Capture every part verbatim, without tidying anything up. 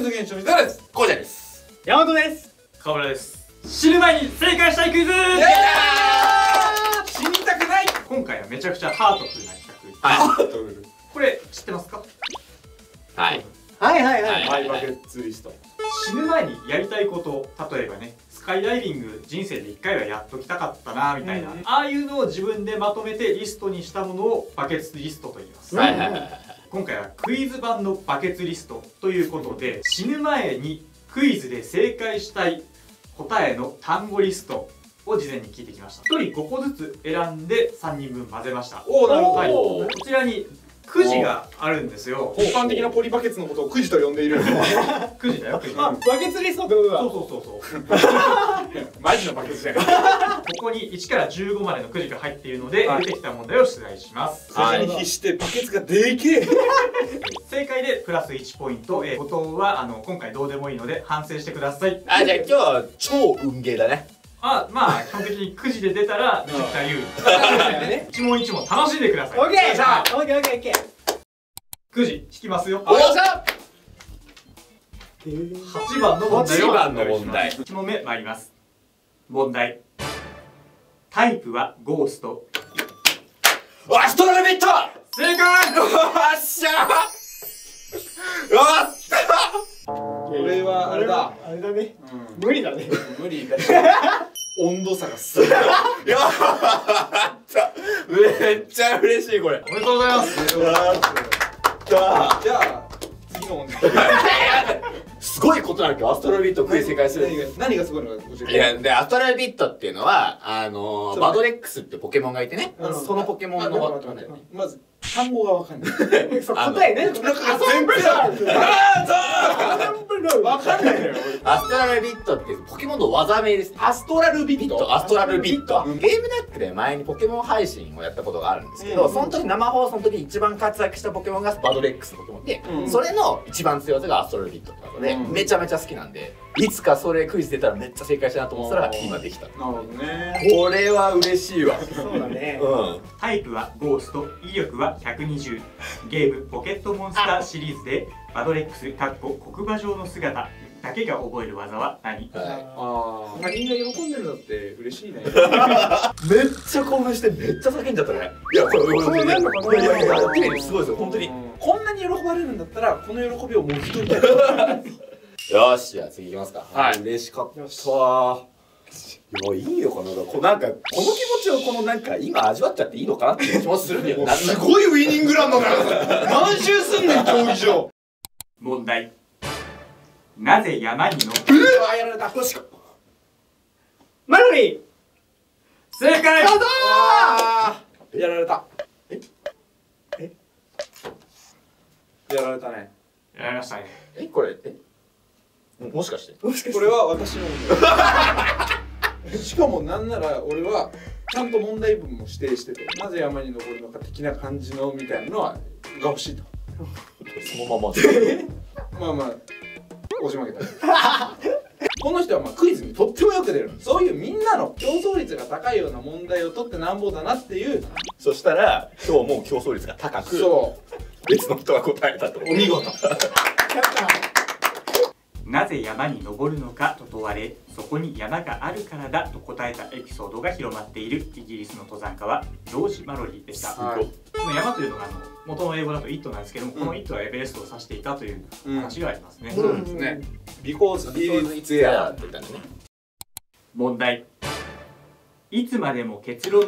ズ現象に誰です。 こうじゃです。 山本です。 河村です。死ぬ前に正解したいクイズ。 死にたくない。 今回はめちゃくちゃハートフルな企画。 はい。 ハートフル。 これ知ってますか？ はい。 はいはいはい。 ハイバケツリスト。 死ぬ前にやりたいこと、例えばね、スカイダイビング人生でいっかいはやっときたかったなみたいな、うん、ああいうのを自分でまとめてリストにしたものをバケツリストと言います。はいはいはい。今回はクイズ版のバケツリストということで、死ぬ前にクイズで正解したい答えの単語リストを事前に聞いてきました。ひとりごこずつ選んでさんにんぶん混ぜました。おお、なるほど。はい、こちらにくじがあるんですよ。 一般的なポリバケツのことをくじと呼んでいる。 くじだよ。 あ、バケツリストってことだ。 そうそうそうそう。 マジのバケツじゃない。 ここにいちからじゅうごまでのくじが入っているので、出てきた問題を出題します。 それに必してバケツがでけえ。 正解でプラスいちポイント。えー、後藤はあの今回どうでもいいので反省してください。 あ、じゃあ今日は超運ゲーだね。 あ、まあ基本的にくじで出たらめちゃくちゃ有利。一問一問楽しんでください。 オッケー。オッケーオッケーオッケー。 くじ引きますよ。 おっしゃ。 はちばんの問題を。 はちばんの問題。 いち問目参ります。問題。タイプはゴースト。 アストラルビット。 正解。 よっしゃ。やった。 これはあれだ。 あれだね。無理だね。 無理だし。温度差がすごい。 やった。めっちゃ嬉しいこれ。 おめでとうございます。 やった。じゃあ次の問題。 すごいことなんだけど、アストラルビットクイズ正解する。 何がすごいのか教えて。 いや、で、アストラルビットっていうのは、あの、バドレックスってポケモンがいてね、そのポケモンの、 まず、単語がわかんない。 答えね。 全部だ。わかんないのよ。 アストラルビットってポケモンの技名です。 アストラルビット。 アストラルビット。ゲームダックで前にポケモン配信をやったことがあるんですけど、その時生放送の時に一番活躍したポケモンがバドレックスのポケモンで、それの一番強さがアストラルビットってことで、めちゃめちゃ好きなんで、いつかそれクイズ出たらめっちゃ正解したいなと思ったら今できた。なるほどね。これは嬉しいわ。 そうだね。 うん。 タイプはゴースト、威力はひゃくにじゅう。ゲームポケットモンスターシリーズでバドレックスかっこ黒馬状の姿だけが覚える技は何？ ああ、他人が喜んでるのって嬉しいね。 めっちゃ興奮してめっちゃ叫んじゃったね。いやこれこれなんだこれいやいやすごいですよ本当に。 こんなに喜ばれるんだったらこの喜びをもぎ取りたい。 よし、じゃあ次いきますか。 はい。 嬉しかったわ。もういいのかな、こなんかこの気持ちをこのなんか今味わっちゃっていいのかなっていう気もするんだよ。 すごいウィニングランドだよ。何周すんねん競技場。 問題。なぜ山に登る？ うわ、やられた。よし。 マロリー。 正解。 やったー。やられた。え？え？やられたね。 やられましたね。 え、これえ？もしかして？ これは私の問題。しかもなんなら俺はちゃんと問題文も指定してて、なぜ山に登るのか的な感じのみたいなのはが欲しいと。 そのまままあまあ押し負けた。この人はまあクイズにとってもよく出る。そういうみんなの競争率が高いような問題を取ってなんぼだなっていう。 そしたら今日もう競争率が高く、 そう別の人が答えたと。 お見事。 なぜ山に登るのかと問われ、そこに山があるからだと答えたエピソードが広まっているイギリスの登山家はジョージ・マロリーでした。はい、この山というのがあの元の英語だとイットなんですけども、うん、このイットはエベレストを指していたという話がありますね。 そうですね。Because it's there って言ったんだね。 問題。いつまでも結論。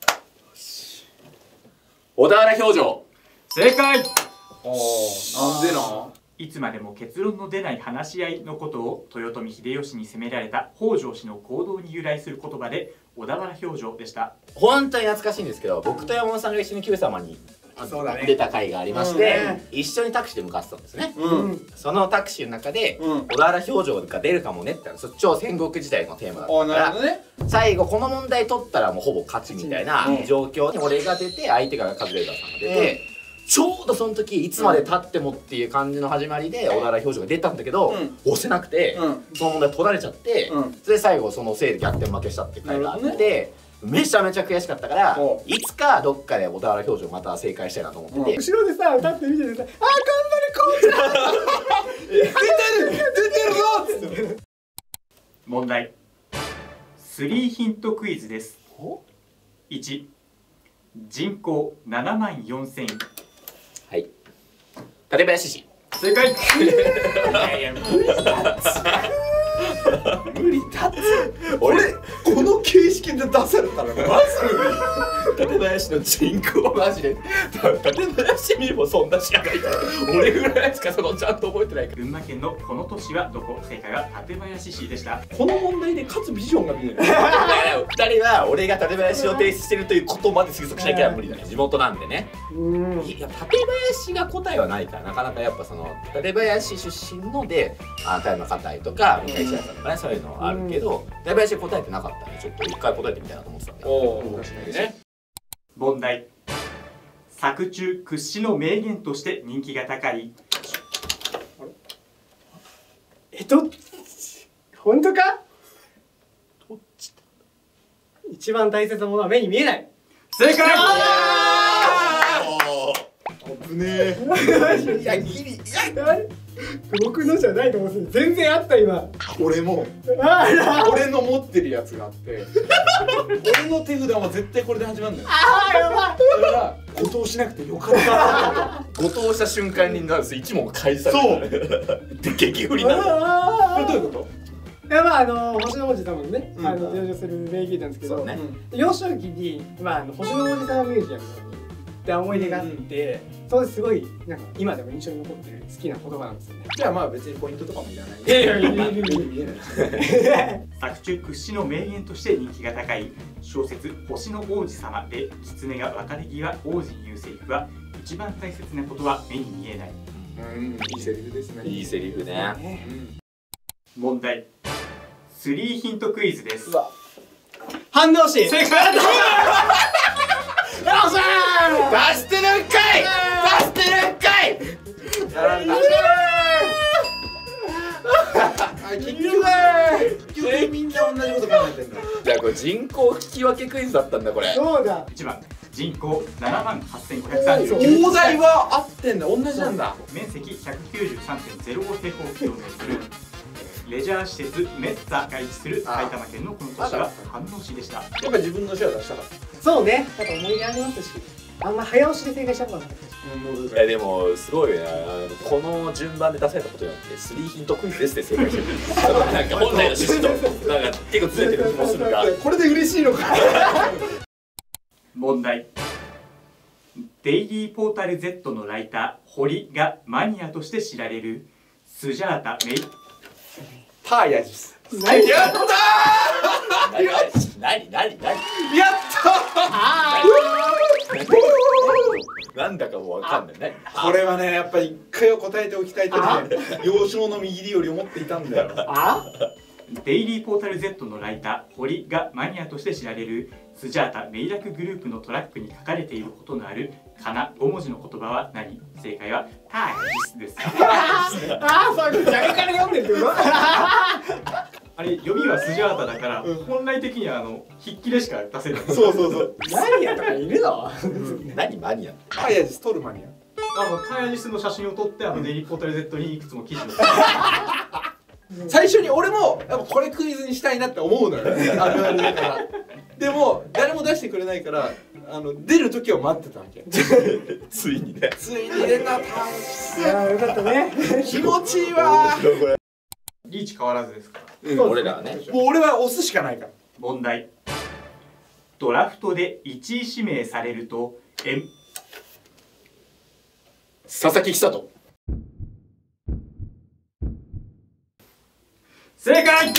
小田原表情。 正解。 なんでな。 いつまでも結論の出ない話し合いのことを豊臣秀吉に責められた北条氏の行動に由来する言葉で小田原表情でした。 本当に懐かしいんですけど、僕と山本さんが一緒に Q 様に出た回がありまして、うんね、一緒にタクシーで向かってたんですね。うん、そのタクシーの中で、うん、小田原表情が出るかもねってそっちを戦国時代のテーマだったから、ね、最後この問題取ったらもうほぼ勝ちみたいな状況に俺が出て相手がカズレーザーさんが出て。うん、ちょうどその時いつまで経ってもっていう感じの始まりで小田原表情が出たんだけど、うん、押せなくて、うん、その問題取られちゃって、うん、それで最後そのせいで逆転負けしたっていう回があって、ね、 めちゃめちゃ悔しかったから、いつかどっかで小田原表情また正解したいなと思ってて、 後ろでさ歌って見ててさ、あー頑張れコーチ出てる出てるぞっつって。 問題スリーヒントクイズです。いち、人口ななまんよんせん。 はい、館林市。 正解。 無理だって俺この形式で出されたらマジで館林の人口マジで館林にもそんな知らないから俺ぐらいしかそのちゃんと覚えてないから。 群馬県のこの都市はどこ？正解は館林市でした。 この問題でかつビジョンが見えない。 ふたりは俺が館林を提出してるということまで推測しなきゃ無理だね。地元なんでね。いや館林が答えはないからなかなかやっぱその館林出身のであ田山硬いとか向井白さんとかねそういうのあるけど館林答えてなかったんでちょっと一回答えてみたいなと思ってたんで。 おお確かにね。 問題作中屈指の名言として人気が高い。 えっと本当か？一番大切なものは目に見えない。 正解。 危ねえ。 いやギリいや僕のじゃないかもしれない。全然あった今。 俺も俺の持ってるやつがあって俺の手札は絶対これで始まるんだよ。 ああやばい。 だから誤答しなくてよかった誤答した瞬間になんせ一問開催される。で激振りなの。 これどういうこと？ いやまああの星の王子様のね、あの登場する名言なんですけど、幼少期にまああの星の王子様ミュージアムに行った思い出があって、それすごいなんか今でも印象に残ってる好きな言葉なんですよね。 じゃあまあ別にポイントとかもいらない。 いやいやいやいや見えない。 作中屈指の名言として人気が高い小説「星の王子様」で狐が別れ際王子に言うセリフは一番大切なことは目に見えない。 うん、いいセリフですね。 いいセリフね。 問題スリーヒントクイズです。 反応し正解。 出してるんかい出してるんかい。 結局結局みんな同じこと考えてんだ。 じゃあこれ人口引き分けクイズだったんだこれ。 そうだ。 いちばん人口ななまんはっせんごひゃくさんじゅうきゅう。 大台は合ってんだ。同じなんだ。 面積 ひゃくきゅうじゅうさんてんゼロご 平方キロメートル。レジャー施設メッツァが位置する埼玉県のこの都市は飯能市でした。 やっぱ自分の手話出したかった。 そうね。あと思い出ありますし、あんま早押しで正解しちゃったんだ。 いやでもすごいよね。あのこの順番で出されたことによってスリーヒントクイズですって正解してる。なんか本来の趣旨となんか結構ずれてる気もするが。 これで嬉しいのか。 問題デイリーポータル Z のライター堀がマニアとして知られるスジャータメイターヤジス。 何？ やった何何何何？ ー。やったー。なんだかもうわかんないね。 これはねやっぱり一回は答えておきたいとね幼少の右利より思っていたんだよ。 あ？ デイリーポータル Z のライター堀がマニアとして知られるスジャータメイラクグループのトラックに書かれていることのあるかなごもじの言葉は何？正解はターヤジスです。 ああ、そう逆から読んでるってこと？ あれ読みはスジャータだから、うん、本来的にはあの筆記でしか出せない。 そうそうそう。 マニアとかいるの？ 何マニア？ ターヤジス取るマニア。 あのターヤジスの写真を撮ってあのデイリーポータル Z にいくつも記事を。 最初に俺もやっぱこれクイズにしたいなって思うのよ。あるあるだから。でも誰も出してくれないからあの出る時を待ってたわけ。 ついにね。 ついに出たターヤジス。 いやよかったね。 気持ちいいわ。 リーチ変わらずですから。 うん、俺らはね。 もう俺は押すしかないから。 問題ドラフトでいちい指名されるとえん佐々木久人。 正解。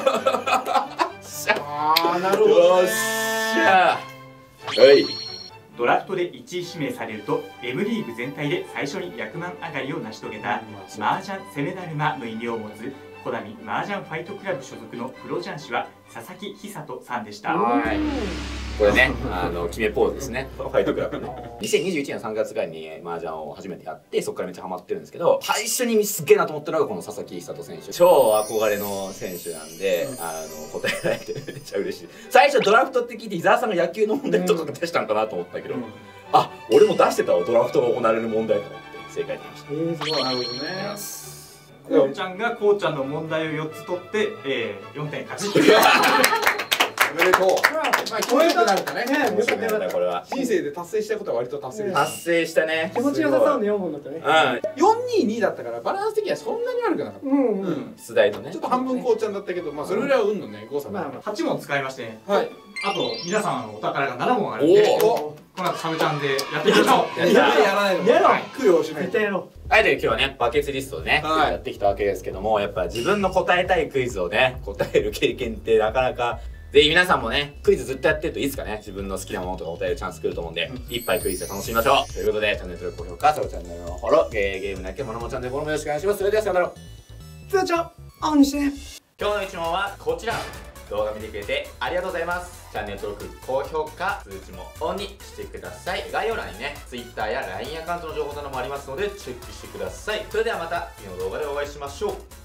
ああなるほどね。 よっしゃー。はい。 ドラフトでいちい指名されると M リーグ全体で最初に役満上がりを成し遂げた麻雀攻めだるまの異名を持つコナミ麻雀ファイトクラブ所属のプロ雀士は佐々木久人さんでした。 はい、これね、あの決めポーズですね。ファイトクラブね。にせんにじゅういちねんのさんがつぐらいに麻雀を初めてやって、そこからめっちゃハマってるんですけど、最初にすっげえなと思ったのがこの佐々木久人選手。超憧れの選手なんで、あの答えられてめっちゃ嬉しい。最初ドラフトって聞いて伊沢さんが野球の問題とか出したんかなと思ったけど、あ、俺も出してたわ、ドラフトが行われる問題と思って正解できました。 えー、すごい。 なるほどね。 こうちゃんがこうちゃんの問題をよっつ取って、えー、よんてん勝ち。 おめでとう。まあ気持ちよくなるかね。 面白いねこれは。 人生で達成したことは割と達成です。 達成したね。 気持ちよさそうのよんぼんだったね。 うん。 よんににだったからバランス的にはそんなに悪くなかった。 うんうん。 出題とね。 ちょっと半分こうちゃんだったけど、まあそれぐらいは運のね誤差だ。 はち問使いましてね。 はい。 あと皆さんのお宝がなな問あるんで、この後サブチャンでやっていきましょう。 やった。 やらないの。 やろう。 苦労しない。 絶対やろう。 あえて今日はね、バケツリストでね、やってきたわけですけども、やっぱ自分の答えたいクイズをね、答える経験ってなかなか、ぜひ皆さんもね、クイズずっとやってるといいですかね。自分の好きなものとか答えるチャンス来ると思うんで、いっぱいクイズで楽しみましょう。ということで、チャンネル登録、高評価、サブチャンネルのフォロー、ゲーゲームだけモノモチャンネルフォローもよろしくお願いします。それではさよなら。 つーちゃん、オンにしてね。 今日の一問はこちら。動画見てくれてありがとうございます。チャンネル登録、高評価、通知もオンにしてください。概要欄にね、Twitter や ライン アカウントの情報などもありますので、チェックしてください。それではまた次の動画でお会いしましょう。